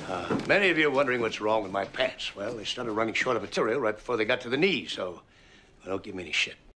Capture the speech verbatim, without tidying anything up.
Uh, many of you are wondering what's wrong with my pants. Well, they started running short of material right before they got to the knees, so well, don't give me any shit.